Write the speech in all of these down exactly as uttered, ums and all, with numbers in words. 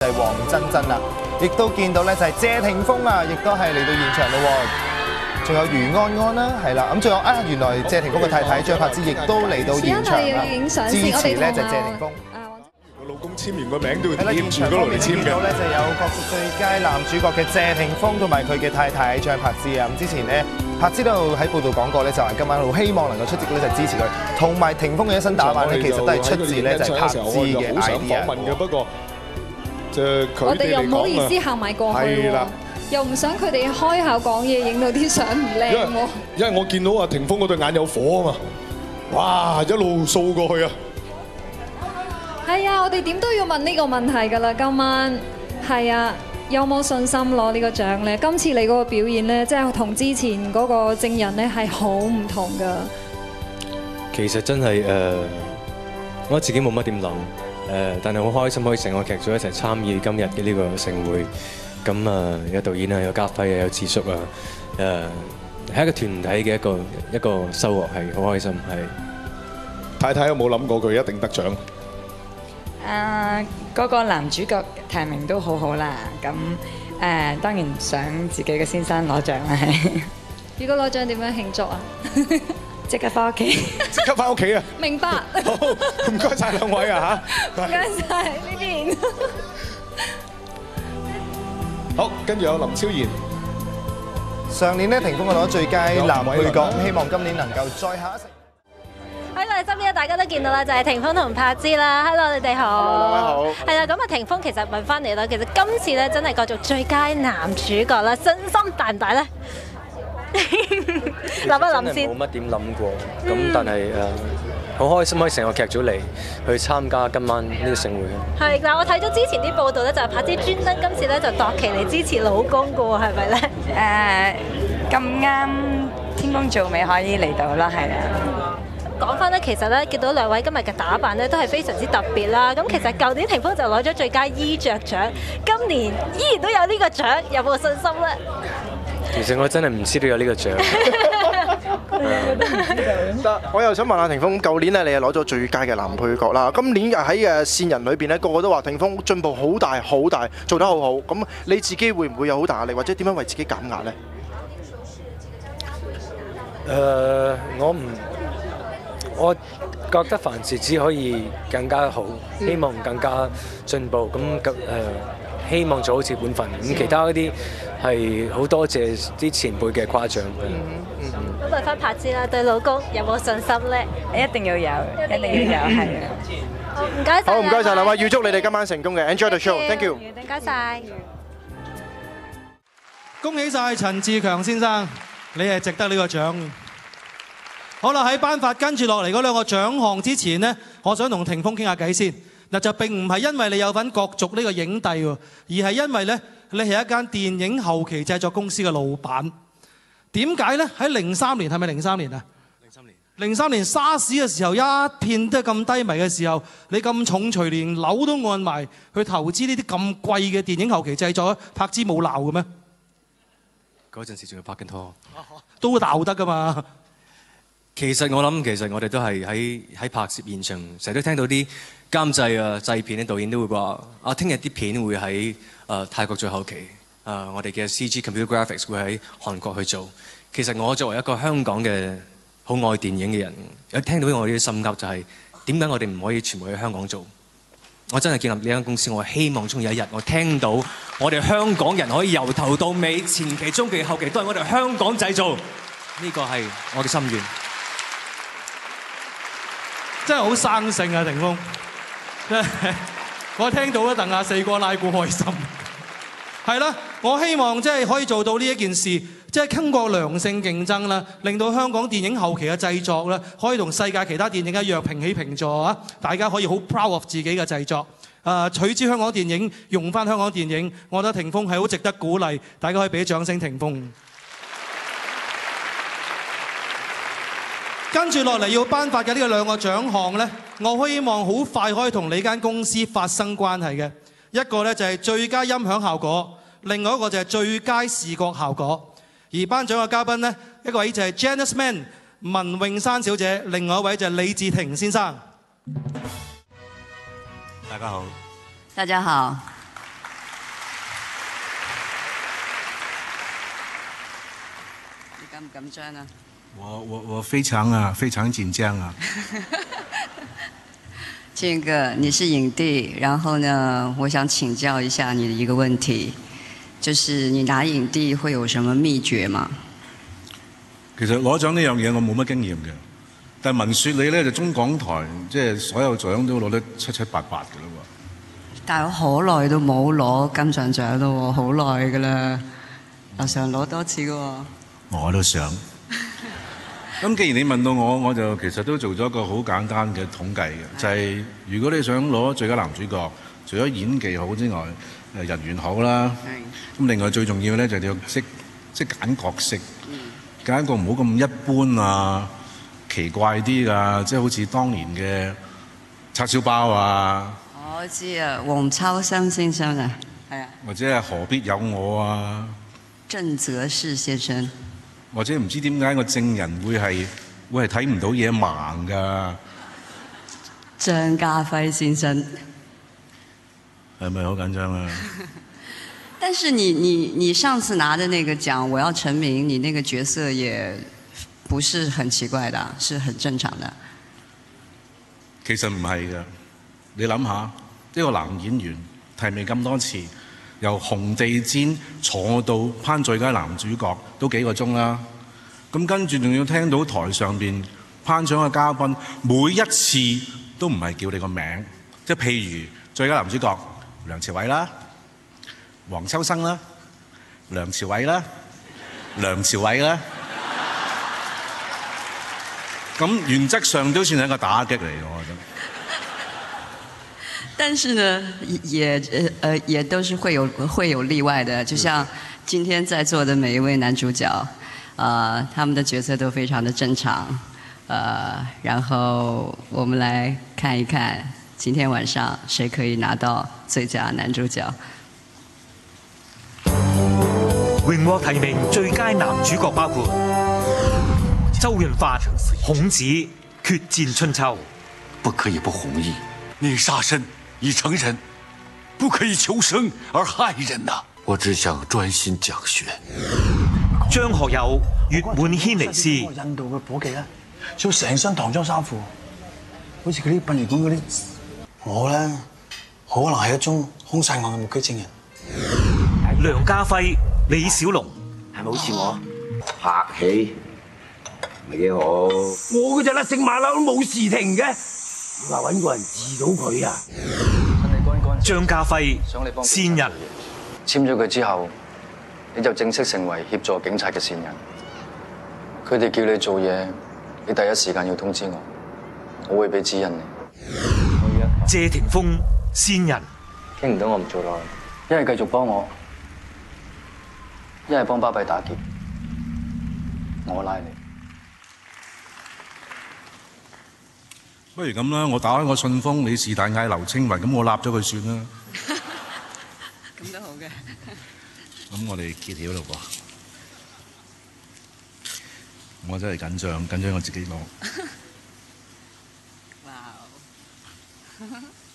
係黃真真啦，亦都見到咧就係謝霆鋒啊，亦都係嚟到現場咯喎。仲有余安安啦，係啦，咁仲有啊，原來謝霆鋒嘅太太張柏芝亦都嚟到現場啦，支持咧就係謝霆鋒。 個老公簽完個名都要係啦， 貼住嗰度嚟簽嘅。 見到咧就有角逐最佳男主角嘅謝霆鋒同埋佢嘅太太張柏芝啊。咁之前咧，柏芝都喺報道講過咧，就係今晚好希望能夠出席咧，就支持佢。同埋霆鋒嘅一身打扮咧，其實都係出自咧就係柏芝嘅 idea。 不過就我哋又唔好意思行埋過去喎，又唔想佢哋開口講嘢，影到啲相唔靚喎。 因為我見到阿霆鋒嗰對眼有火啊嘛，哇！一路掃過去啊！ 係啊，我哋點都要問呢個問題㗎啦，今晚係啊，有冇信心攞呢個獎咧？今次你嗰個表演咧，即係同之前嗰個證人咧係好唔同㗎。 其實真係誒，我自己冇乜點諗誒，但係好開心可以成個劇組一齊參與今日嘅呢個盛會。咁啊，有導演啊，有家輝啊，有智叔啊，誒係一個團體嘅一個一個收穫，係好開心。係太太有冇諗過佢一定得獎？ 誒，嗰個男主角提名都好好啦。咁誒，當然想自己嘅先生攞獎啦。 如果攞獎點樣慶祝啊？ 即刻翻屋企， 即刻翻屋企啊！ 明白。 好，唔該曬兩位啊嚇！ 唔該曬呢邊。 好，跟住有林超賢。 上年咧，霆鋒攞最佳男配角，希望今年能夠再下一城。 喺我哋身邊大家都見到啦，就係霆鋒同柏芝啦。Hello， 你哋好。 兩位好。 係啦，咁啊，霆鋒其實問翻嚟啦，其實今次咧真係角逐最佳男主角啦，信心大唔大咧？諗一諗先。 冇乜點諗過，咁但係誒好開心可以成個劇組嚟去參加今晚呢個盛會嘅。 係嗱，我睇咗之前啲報道咧，就係柏芝專登今次咧就度期嚟支持老公嘅喎，係咪咧？ 誒，咁啱天公造美可以嚟到啦，係啊。 講翻咧，其實咧見到兩位今日嘅打扮咧都係非常之特別啦。咁其實舊年霆鋒就攞咗最佳衣着獎，今年依然都有呢個獎，有冇信心咧？ 其實我真係唔知道有呢個獎。 但我又想問下霆鋒，舊年咧你係攞咗最佳嘅男配角啦，今年喺誒線人裏邊咧個個都話霆鋒進步好大好大，做得好好。咁你自己會唔會有好大壓力，或者點樣為自己減壓咧？ 誒，我唔。我覺得凡事只可以更加好，希望更加進步。咁誒，希望做好自己本分。咁其他嗰啲係好多謝啲前輩嘅誇獎。 咁問翻柏芝啦，對老公有冇信心咧？ 一定要有，一定要有，係啊。 好，唔該曬。 好，唔該曬兩位，預祝你哋今晚成功嘅 ，enjoy the show，thank you。 唔該曬。 恭喜曬陳志強先生，你係值得呢個獎。好啦，喺頒發跟住落嚟嗰兩個獎項之前呢，我想同霆鋒傾下偈先。嗱，就並唔係因為你有份角逐呢個影帝喎，而係因為呢，你係一間電影後期製作公司嘅老闆。點解呢？喺零三年係咪零三年啊？零三年。零三年沙士嘅時候，一片都係咁低迷嘅時候，你咁重錘連樓都按埋去投資呢啲咁貴嘅電影後期製作，柏芝冇鬧嘅咩？ 嗰陣時仲要拍緊拖， 都鬧得㗎嘛。 其實我諗，其實我哋都係喺喺拍攝現場，成日都聽到啲監製啊、製片啲導演都會話：啊，聽日啲片會喺誒、呃、泰國最後期，誒、呃、我哋嘅 C G computer graphics 會喺韓國去做。其實我作為一個香港嘅好愛電影嘅人，有聽到我啲心急就係點解我哋唔可以全部喺香港做？我真係建立呢間公司，我希望終有一日我聽到我哋香港人可以由頭到尾，前期、中期、後期都係我哋香港製造，呢個係我嘅心願。 真係好生性啊，霆鋒！真係我聽到一鄧阿四哥拉鼓開心。係啦，我希望即係可以做到呢一件事，即係通過良性競爭啦，令到香港電影後期嘅製作咧，可以同世界其他電影一樣平起平坐啊！大家可以好 proud of 自己嘅製作。啊，取之香港電影，用翻香港電影，我覺得霆鋒係好值得鼓勵，大家可以俾掌聲霆鋒。跟住落嚟要頒發嘅呢個兩個獎項呢，我希望好快可以同你間公司發生關係嘅。一個呢就係最佳音響效果，另外一個就係最佳視覺效果。而頒獎嘅嘉賓呢，一位就係 Janice Man 文詠珊小姐，另外一位就係李治廷先生。 大家好， 大家好。 緊唔緊張啊？ 我我我非常啊，非常緊張啊！ 建哥，你是影帝，然後呢，我想請教一下你的一個問題，就是你拿影帝會有什麼秘訣嗎？ 其實攞獎呢樣嘢我冇乜經驗嘅，但係聞説你咧就中港台即係所有獎都攞得七七八八嘅啦喎。 但係我好耐都冇攞金像獎咯喎，好耐㗎啦，我想攞多次嘅喎。 我都想。咁既然你問到我，我就其實都做咗一個好簡單嘅統計嘅，就係如果你想攞最佳男主角，除咗演技好之外，誒人緣好啦，咁另外最重要咧就係你要識識揀角色，揀一個唔好咁一般啊，奇怪啲㗎，即係好似當年嘅叉燒包啊。 我知啊，黃秋生先生啊，係啊。 或者係何必有我啊？ 鄭則仕先生。 或者唔知點解個證人會係會係睇唔到嘢盲㗎？ 張家輝先生係咪好緊張啊？ 但是你你你上次拿的那個獎，我要成名，你那個角色也不是很奇怪的，是很正常的。 其實唔係㗎，你諗下，一個男演員提名咁多次。由紅地氈坐到頒最佳男主角都幾個鐘啦，咁跟住仲要聽到台上邊頒獎嘅嘉賓每一次都唔係叫你個名，即係譬如最佳男主角梁朝偉啦、黃秋生啦、梁朝偉啦、梁朝偉啦，咁原則上都算係一個打擊嚟嘅，我覺得。 但是呢，也呃也都是會有會有例外的，就像今天在座的每一位男主角，呃，他們的角色都非常的正常，呃，然後我們來看一看今天晚上誰可以拿到最佳男主角。 榮獲提名最佳男主角包括周潤發、孔子《決戰春秋》。 不可以不弘毅，你殺身已成人，不可以求生而害人呐、啊！我只想專心講學。 張學友《月滿軒尼詩》。 印度嘅伙計咧，着成身唐裝衫褲，好似嗰啲殯儀館嗰啲。我咧可能係一宗兇殺案嘅目擊證人。 梁家輝、李小龍， 係咪好似我？拍戲咪幾好？我嗰隻啦，聖馬騮都冇時停嘅。你話揾個人治到佢啊？ 張家輝線人簽咗佢之後，你就正式成為協助警察嘅線人。佢哋叫你做嘢，你第一時間要通知我，我會俾指引你。 謝霆鋒線人傾唔到我唔做落去，一係繼續幫我，一係幫巴閉打劫，我拉你。 不如咁啦，我打開個信封，你是但嗌劉青雲，咁我立咗佢算啦。 咁都好嘅。 咁我哋揭曉咯噃。我真係緊張，緊張我自己攞。 哇！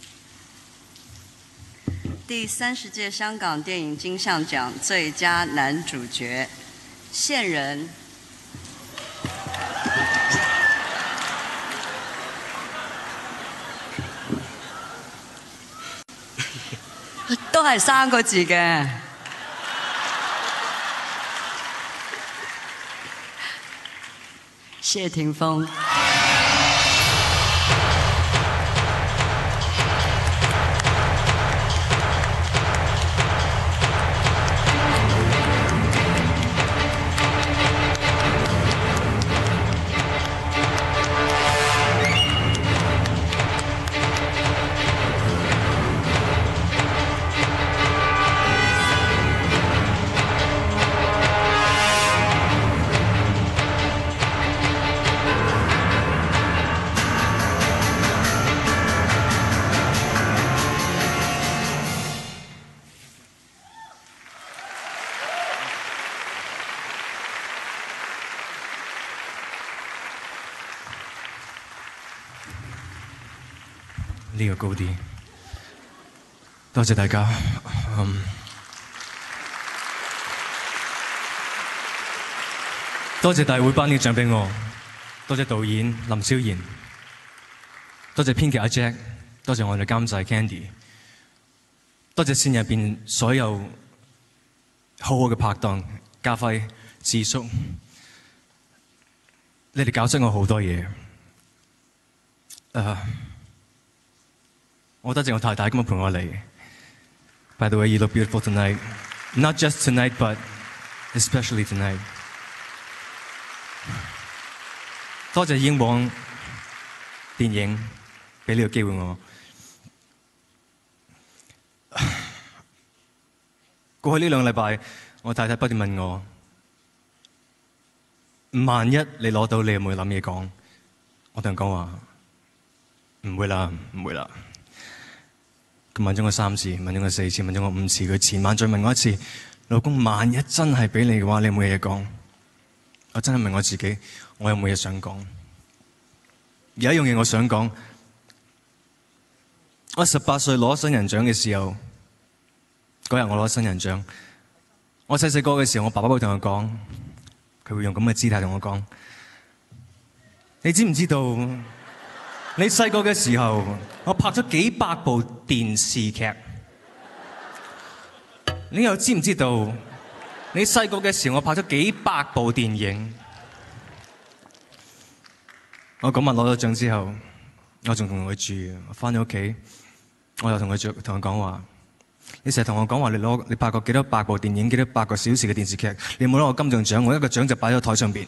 第三十屆香港電影金像獎最佳男主角，線人。都係三個字嘅。謝霆鋒。 呢個高啲，多謝大家。嗯多謝大會頒呢個獎俾我，多謝導演林超賢，多謝編劇阿 Jack， 多謝我哋監製 Candy， 多謝線入邊所有好好嘅拍檔家輝、智叔，你哋教識我好多嘢。誒，我多謝我太太今日陪我嚟。By the way, you look beautiful tonight. Not just tonight, but especially tonight. 多謝英皇電影俾呢個機會我。過去呢兩個禮拜，我太太不斷問我：萬一你攞到，你有冇諗嘢講？我同佢講話唔會啦，唔會啦。佢問咗我三次，問咗我四次，問咗我五次。佢前晚再問我一次：老公，萬一真係俾你嘅話，你有冇嘢講？我真係問我自己，我有冇嘢想講？有一樣嘢我想講，我十八歲攞新人獎嘅時候，嗰日我攞新人獎。我細細個嘅時候，我爸爸會同我講，佢會用咁嘅姿態同我講：你知唔知道？你細個嘅時候，我拍咗幾百部電視劇。你又知唔知道？你細個嘅時候，我拍咗幾百部電影。我嗰晚攞咗獎之後，我仲同佢住。我翻咗屋企，我又同佢著同佢講話：你成日同我講話，你攞你拍過幾多百部電影，幾多百個小時嘅電視劇，你有冇攞過金像獎？我一個獎就擺喺台上邊。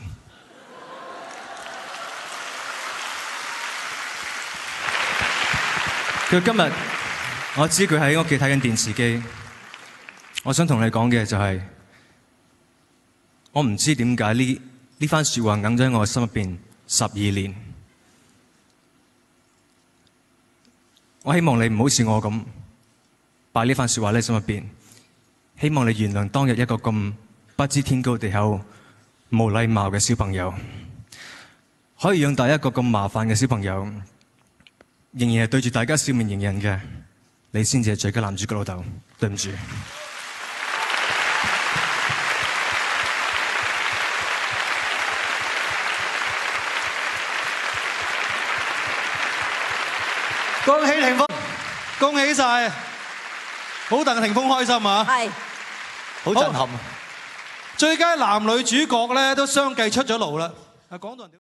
佢今日我知佢喺屋企睇緊電視機，我想同你講嘅就係，我唔知點解呢呢番説話硬咗喺我心入邊十二年。我希望你唔好似我咁擺呢番説話喺心入邊，希望你原諒當日一個咁不知天高地厚、冇禮貌嘅小朋友，可以養大一個咁麻煩嘅小朋友。仍然係對住大家笑面迎人嘅，你先至係最佳男主角老豆。對唔住。 恭喜霆鋒，恭喜晒，好戥霆鋒開心啊！係，好震撼。最佳男女主角咧都相繼出咗爐啦。啊，講到人哋。